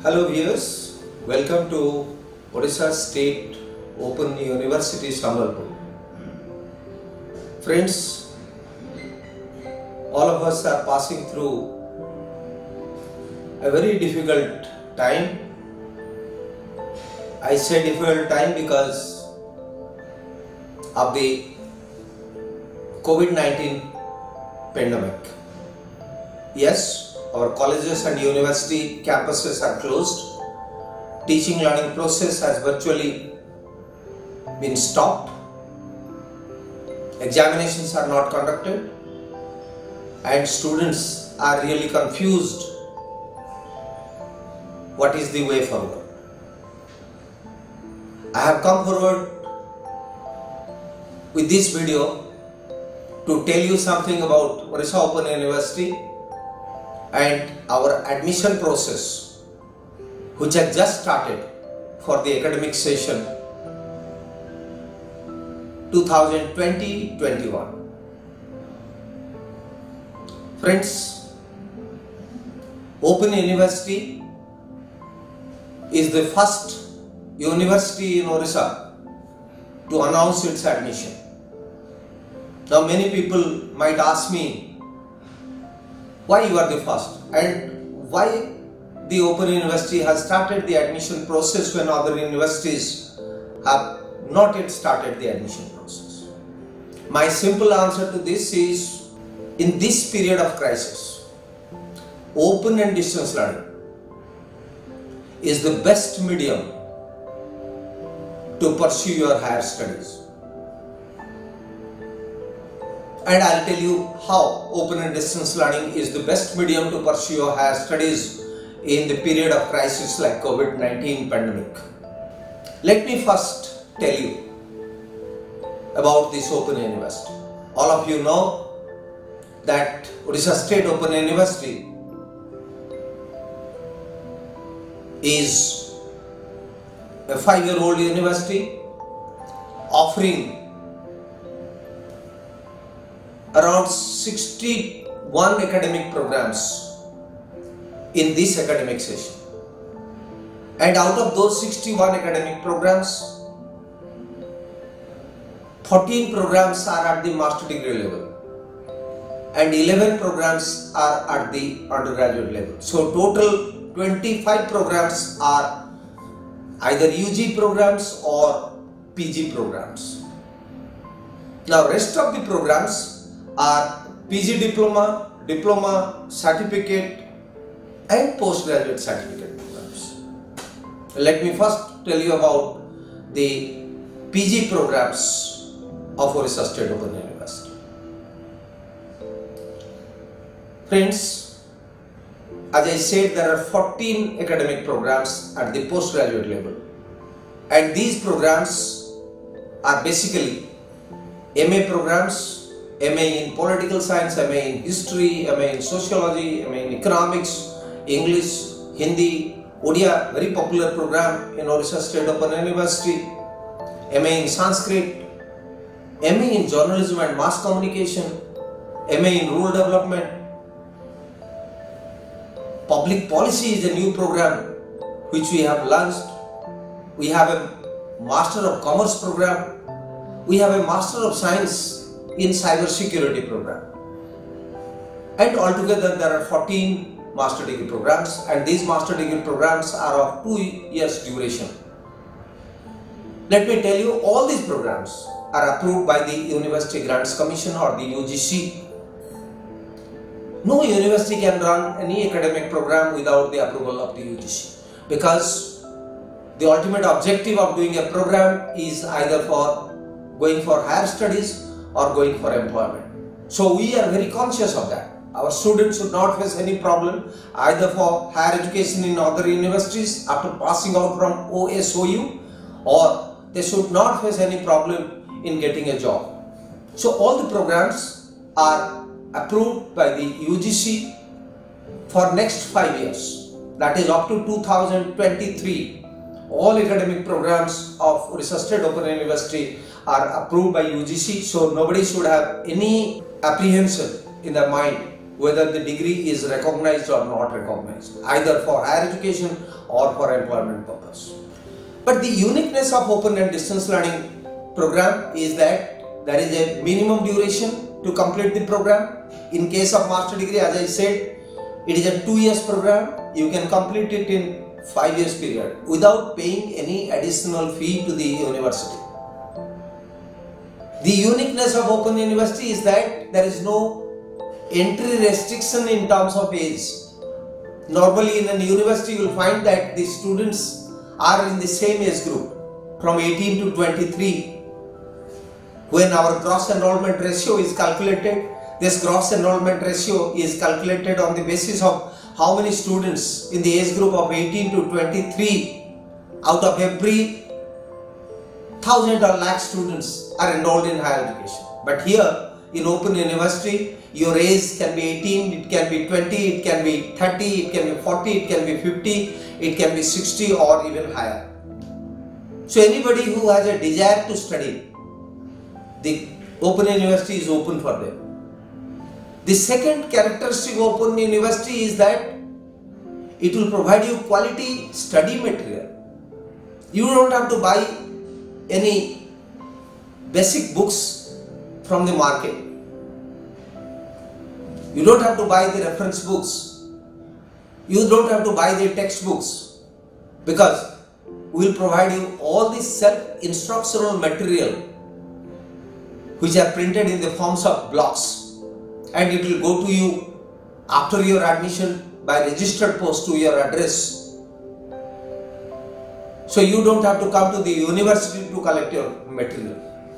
Hello viewers, welcome to Odisha State Open University Sambalpur. Friends, all of us are passing through a very difficult time. I say difficult time because of the COVID-19 pandemic. Yes, our colleges and university campuses are closed. Teaching learning process has virtually been stopped. Examinations are not conducted and students are really confused. What is the way forward? I have come forward with this video to tell you something about Odisha Open University and our admission process, which has just started for the academic session 2020-21. Friends, Open University is the first university in Odisha to announce its admission. Now many people might ask me, why you are the first and why the Open University has started the admission process when other universities have not yet started the admission process. My simple answer to this is, in this period of crisis, open and distance learning is the best medium to pursue your higher studies. And I'll tell you how open and distance learning is the best medium to pursue your higher studies in the period of crisis like COVID-19 pandemic. Let me first tell you about this Open University. All of you know that Odisha State Open University is a 5-year-old university offering around 61 academic programs in this academic session. And out of those 61 academic programs, 14 programs are at the master degree level and 11 programs are at the undergraduate level. So total 25 programs are either UG programs or PG programs. Now rest of the programs are PG diploma, diploma, certificate and postgraduate certificate programs. Let me first tell you about the PG programs of Odisha State Open University. Friends, as I said, there are 14 academic programs at the postgraduate level, and these programs are basically MA programs, MA in Political Science, MA in History, MA in Sociology, MA in Economics, English, Hindi, Odia, very popular program in Odisha State Open University, MA in Sanskrit, MA in Journalism and Mass Communication, MA in Rural Development. Public Policy is a new program which we have launched. We have a Master of Commerce program. We have a Master of Science in Cyber Security program. And altogether there are 14 master degree programs, and these master degree programs are of 2 years duration. Let me tell you, all these programs are approved by the University Grants Commission or the UGC. No university can run any academic program without the approval of the UGC, because the ultimate objective of doing a program is either for going for higher studies or going for employment. So we are very conscious of that. Our students should not face any problem either for higher education in other universities after passing out from OSOU, or they should not face any problem in getting a job. So all the programs are approved by the UGC for next 5 years, that is up to 2023. All academic programs of Odisha State Open University are approved by UGC, so nobody should have any apprehension in their mind whether the degree is recognized or not recognized, either for higher education or for employment purpose. But the uniqueness of open and distance learning program is that there is a minimum duration to complete the program. In case of master degree, as I said, it is a 2 years program. You can complete it in 5 years period without paying any additional fee to the university. The uniqueness of Open University is that there is no entry restriction in terms of age. Normally in a university you will find that the students are in the same age group from 18 to 23. When our gross enrollment ratio is calculated, this gross enrollment ratio is calculated on the basis of how many students in the age group of 18 to 23 out of every 1,000 or lakh students are enrolled in higher education. But here in Open University, your age can be 18, it can be 20, it can be 30, it can be 40, it can be 50, it can be 60 or even higher. So anybody who has a desire to study, the Open University is open for them. The second characteristic of Open University is that it will provide you quality study material. You don't have to buy any basic books from the market. You don't have to buy the reference books. You don't have to buy the textbooks, because we will provide you all the self-instructional material which are printed in the forms of blocks, and it will go to you after your admission by registered post to your address. So you don't have to come to the university to collect your material.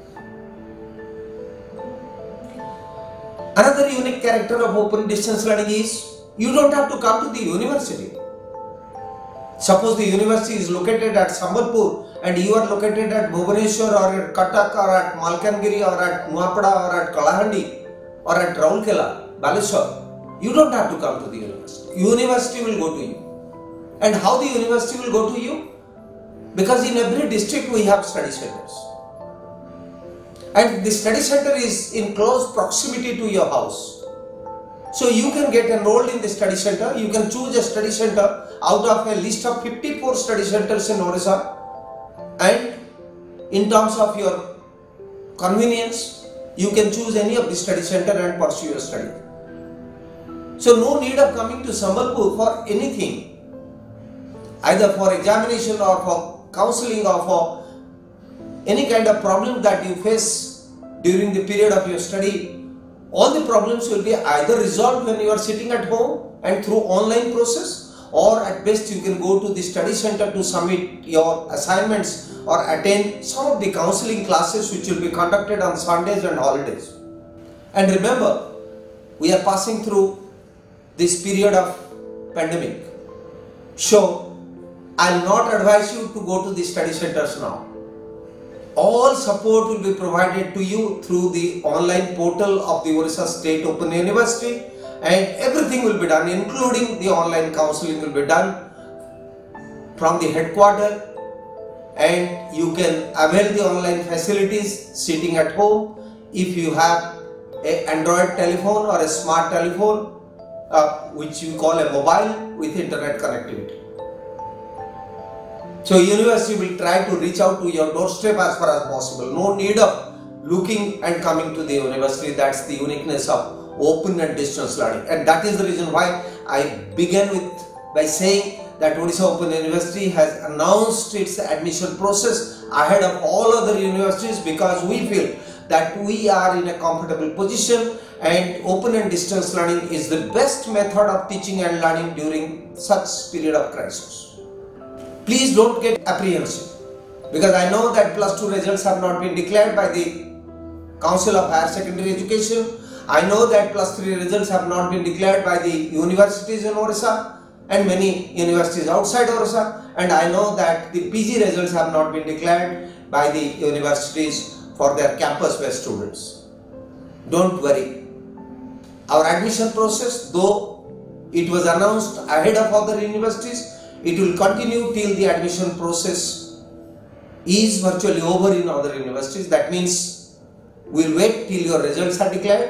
Another unique character of open distance learning is you don't have to come to the university. Suppose the university is located at Sambalpur and you are located at Bhubaneswar or at Cuttack or at Malkangiri or at Nuapada or at Kalahandi or at Rourkela, Baleshwar. You don't have to come to the university. University will go to you. And how the university will go to you? Because in every district we have study centers. And the study center is in close proximity to your house. So you can get enrolled in the study center. You can choose a study center out of a list of 54 study centers in Orissa. And in terms of your convenience, you can choose any of the study center and pursue your study. So no need of coming to Sambalpur for anything, either for examination or for counseling or for any kind of problem that you face during the period of your study. All the problems will be either resolved when you are sitting at home and through online process, or at best you can go to the study center to submit your assignments or attend some of the counseling classes which will be conducted on Sundays and holidays. And remember, we are passing through this period of pandemic. So I will not advise you to go to the study centers now. All support will be provided to you through the online portal of the Orissa State Open University, and everything will be done, including the online counseling will be done from the headquarters, and you can avail the online facilities sitting at home if you have an Android telephone or a smart telephone which you call a mobile with internet connectivity. So university will try to reach out to your doorstep as far as possible. No need of looking and coming to the university. That's the uniqueness of open and distance learning. And that is the reason why I began by saying that Odisha Open University has announced its admission process ahead of all other universities, because we feel that we are in a comfortable position and open and distance learning is the best method of teaching and learning during such period of crisis. Please don't get apprehensive, because I know that plus 2 results have not been declared by the Council of Higher Secondary Education. I know that plus 3 results have not been declared by the universities in Orissa and many universities outside Orissa, and I know that the PG results have not been declared by the universities for their campus-based students. Don't worry. Our admission process, though it was announced ahead of other universities, it will continue till the admission process is virtually over in other universities. That means we'll wait till your results are declared.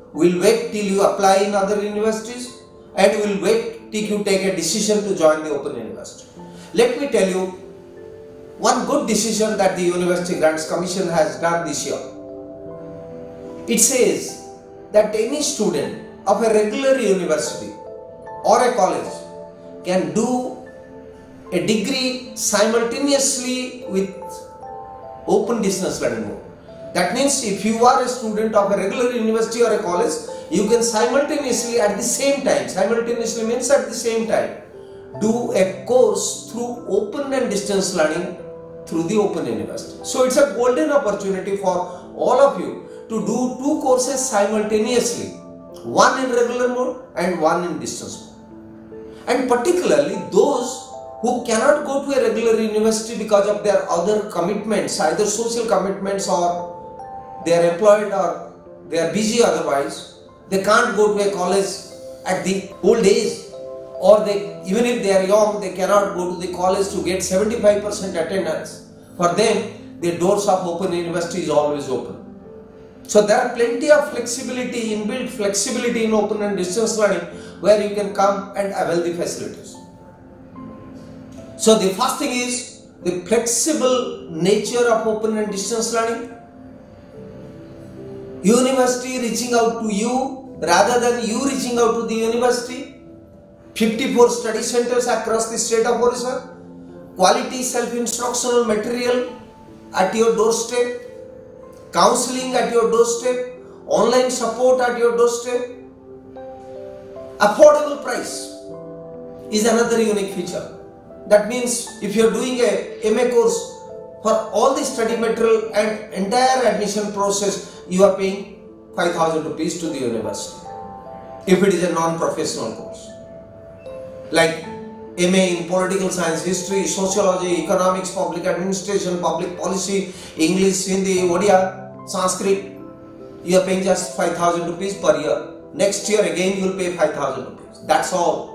will wait till you apply in other universities, and will wait till you take a decision to join the Open University. Let me tell you one good decision that the University Grants Commission has done this year. It says that any student of a regular university or a college can do a degree simultaneously with open distance learning mode. That means if you are a student of a regular university or a college, you can simultaneously at the same time, simultaneously means at the same time, do a course through open and distance learning through the Open University. So it's a golden opportunity for all of you to do two courses simultaneously, one in regular mode and one in distance mode. And particularly those who cannot go to a regular university because of their other commitments, either social commitments or they are employed or they are busy otherwise, they can't go to a college at the old age, or they, even if they are young, they cannot go to the college to get 75% attendance. For them, the doors of Open University is always open. So there are plenty of flexibility, inbuilt flexibility in open and distance learning, where you can come and avail the facilities. So the first thing is the flexible nature of open and distance learning. University reaching out to you rather than you reaching out to the university. 54 study centers across the state of Orissa. Quality self-instructional material at your doorstep. Counseling at your doorstep. Online support at your doorstep. Affordable price is another unique feature. That means if you are doing a MA course, for all the study material and entire admission process, you are paying 5,000 rupees to the university. If it is a non-professional course. Like MA in Political Science, History, Sociology, Economics, Public Administration, Public Policy, English, Hindi, Odia, Sanskrit, you are paying just 5,000 rupees per year. Next year again you will pay 5,000 rupees. That's all.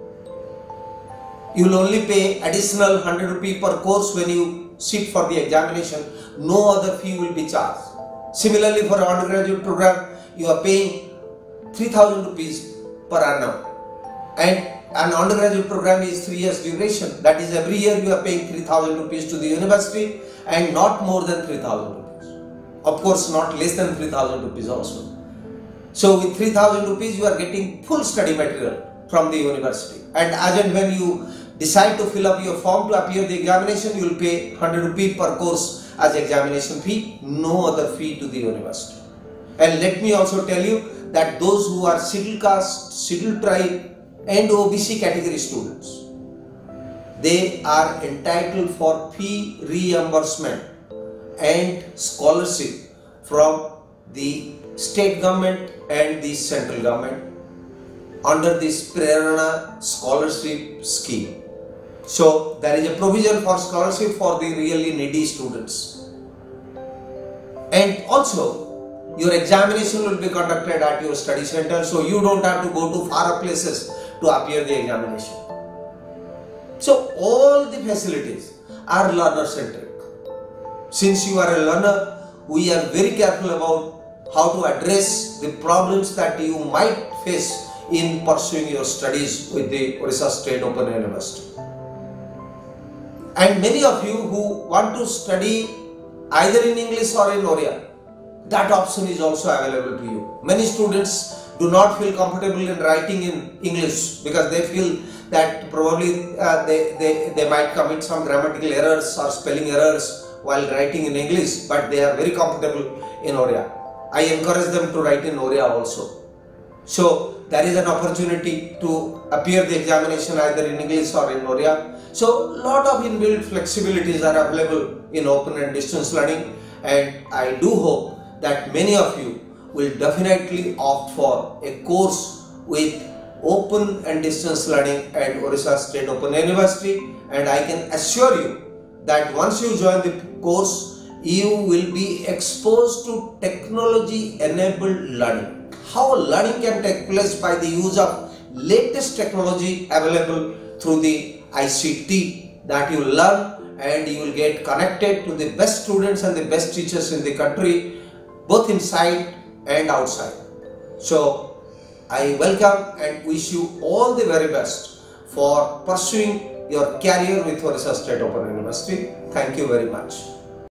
You will only pay additional 100 rupees per course when you sit for the examination. No other fee will be charged. Similarly, for an undergraduate program, you are paying 3,000 rupees per annum. And an undergraduate program is 3 years duration. That is, every year you are paying 3,000 rupees to the university and not more than 3,000 rupees. Of course, not less than 3,000 rupees also. So with 3,000 rupees, you are getting full study material from the university. And as and when you decide to fill up your form to appear the examination, you will pay 100 rupees per course as examination fee, no other fee to the university. And let me also tell you that those who are scheduled caste, scheduled tribe and OBC category students, they are entitled for fee reimbursement and scholarship from the state government and the central government under this Prerana scholarship scheme. So there is a provision for scholarship for the really needy students. And also your examination will be conducted at your study center, so you don't have to go to far places to appear the examination. So all the facilities are learner centric. Since you are a learner, we are very careful about how to address the problems that you might face in pursuing your studies with the Orissa State Open University. And many of you who want to study either in English or in Oriya, that option is also available to you. Many students do not feel comfortable in writing in English because they feel that probably they might commit some grammatical errors or spelling errors while writing in English, but they are very comfortable in Oriya. I encourage them to write in Oriya also. So there is an opportunity to appear the examination either in English or in Oriya. So lot of inbuilt flexibilities are available in open and distance learning, and I do hope that many of you will definitely opt for a course with open and distance learning at Orissa State Open University, and I can assure you that once you join the course, you will be exposed to technology enabled learning. How learning can take place by the use of latest technology available through the ICT that you learn, and you will get connected to the best students and the best teachers in the country, both inside and outside. So I welcome and wish you all the very best for pursuing your career with Orissa State Open University. Thank you very much.